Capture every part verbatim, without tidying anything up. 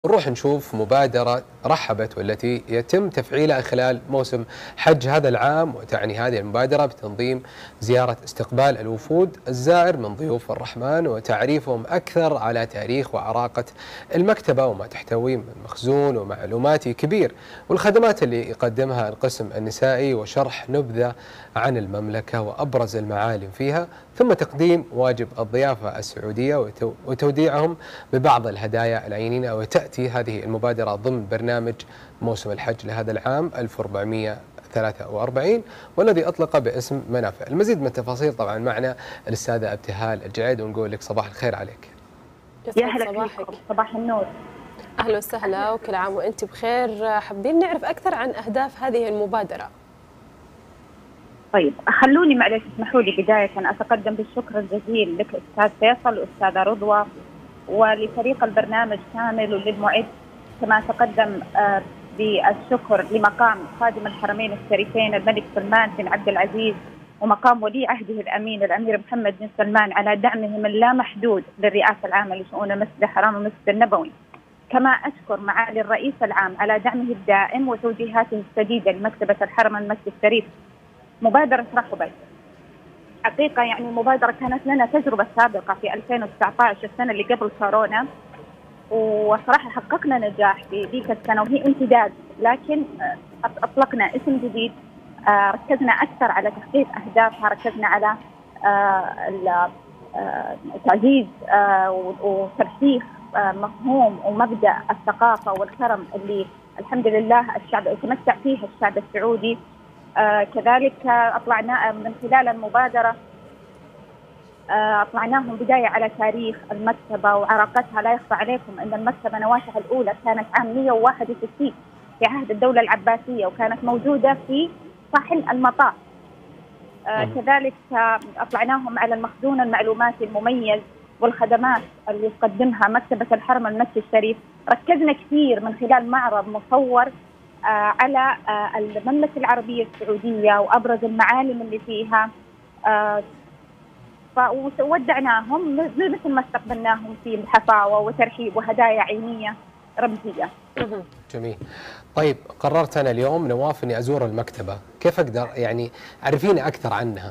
نروح نشوف مبادرة رحبت والتي يتم تفعيلها خلال موسم حج هذا العام، وتعني هذه المبادرة بتنظيم زيارة استقبال الوفود الزائر من ضيوف الرحمن وتعريفهم أكثر على تاريخ وعراقة المكتبة وما تحتويه من مخزون ومعلوماتي كبير، والخدمات اللي يقدمها القسم النسائي، وشرح نبذة عن المملكة وأبرز المعالم فيها، ثم تقديم واجب الضيافة السعودية وتوديعهم ببعض الهدايا العينية. وتأتي هذه المبادرة ضمن برنامج موسم الحج لهذا العام ألف وأربعمئة وثلاثة وأربعين، والذي أطلق باسم منافع. المزيد من التفاصيل طبعا معنا الأستاذة ابتهال الجعيد، ونقول لك صباح الخير عليك. يا هلا صباحك. صباح النور. أهلا وسهلا وكل عام وأنت بخير. حابين نعرف أكثر عن أهداف هذه المبادرة. طيب خلوني معلش اسمحوا لي بداية أتقدم بالشكر الجزيل لك أستاذ فيصل وأستاذة رضوى ولفريق البرنامج كامل وللمعد، كما تقدم بالشكر لمقام خادم الحرمين الشريفين الملك سلمان بن عبد العزيز ومقام ولي عهده الأمين الأمير محمد بن سلمان على دعمهم اللامحدود للرئاسة العامة لشؤون المسجد الحرام والمسجد النبوي. كما أشكر معالي الرئيس العام على دعمه الدائم وتوجيهاته السديدة لمكتبة الحرم المكي الشريف. مبادرة رحبت حقيقة يعني مبادرة كانت لنا تجربة سابقة في ألفين وتسعة عشر السنة اللي قبل كورونا، وصراحة حققنا نجاح في ذيك السنة وهي امتداد، لكن أطلقنا اسم جديد، ركزنا أكثر على تحقيق أهدافها، ركزنا على تعزيز وترسيخ مفهوم ومبدأ الثقافة والكرم اللي الحمد لله الشعب يتمتع فيه الشعب السعودي. آه كذلك أطلعنا من خلال المبادرة آه أطلعناهم بداية على تاريخ المكتبة وعراقتها. لا يخفى عليكم أن المكتبة نواتها الأولى كانت عام مئة وواحد وستين في عهد الدولة العباسية، وكانت موجودة في صحن المطار. آه كذلك آه أطلعناهم على المخزون المعلوماتي المميز والخدمات اللي تقدمها مكتبة الحرم المكي الشريف. ركزنا كثير من خلال معرض مصور آه على آه المملكة العربية السعودية وأبرز المعالم اللي فيها، آه فودعناهم مثل ما استقبلناهم في حفاوة وترحيب وهدايا عينية رمزية. جميل. طيب قررت أنا اليوم نواف أني أزور المكتبة، كيف أقدر يعني عرفيني أكثر عنها؟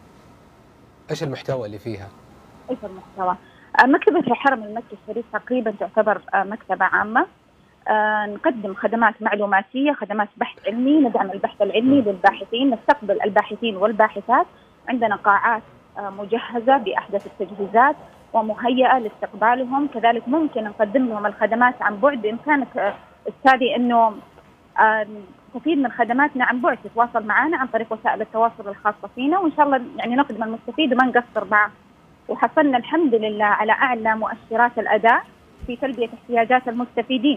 إيش المحتوى اللي فيها؟ إيش المحتوى؟ آه مكتبة الحرم المكي الشريف تقريبا تعتبر آه مكتبة عامة. آه نقدم خدمات معلوماتية، خدمات بحث علمي، ندعم البحث العلمي للباحثين، نستقبل الباحثين والباحثات. عندنا قاعات آه مجهزة بأحدث التجهيزات ومهيئة لاستقبالهم. كذلك ممكن نقدم لهم الخدمات عن بعد بإمكانك آه أستاذي أنه آه تستفيد من خدماتنا عن بعد، تتواصل معنا عن طريق وسائل التواصل الخاصة فينا، وإن شاء الله يعني نخدم المستفيد وما نقصر معه. وحصلنا الحمد لله على أعلى مؤشرات الأداء في تلبية احتياجات المستفيدين.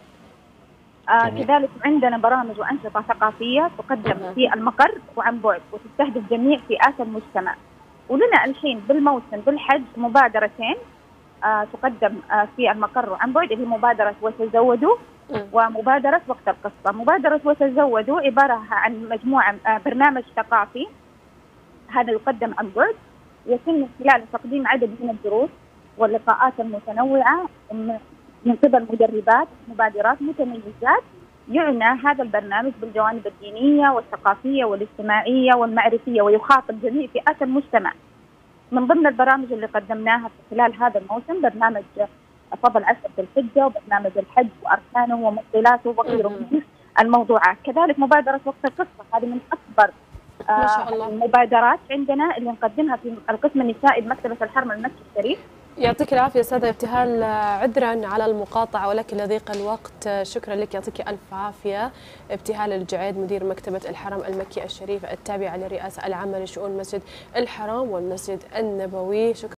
آه كذلك عندنا برامج وأنشطة ثقافية تقدم في المقر وعن بعد وتستهدف جميع فئات المجتمع. ولنا الحين بالموسم بالحج مبادرتين آه تقدم آه في المقر وعن بعد، اللي مبادرة وتزودوا ومبادرة وقت القصة. مبادرة وتزودوا عبارة عن مجموعة آه برنامج ثقافي، هذا يقدم عن بعد، يتم من خلال تقديم عدد من الدروس واللقاءات المتنوعة من قبل مدربات مبادرات متميزات. يعنى هذا البرنامج بالجوانب الدينية والثقافية والاجتماعية والمعرفية، ويخاطب جميع فئات المجتمع. من ضمن البرامج اللي قدمناها في خلال هذا الموسم برنامج فضل عشر ذي الحجة وبرنامج الحج وأركانه ومبطلاته وغيره من الموضوعات. كذلك مبادرة وقت القصة، هذه من أكبر ما شاء الله المبادرات عندنا اللي نقدمها في القسم النسائي بمكتبة الحرم المكي الشريف. يعطيك العافية أستاذة ابتهال، عذرا على المقاطعة ولكن لضيق الوقت. شكرا لك، يعطيك ألف عافية. ابتهال الجعيد مدير مكتبة الحرم المكي الشريف التابعة للرئاسة العامة لشؤون مسجد الحرام والمسجد النبوي. شكرا.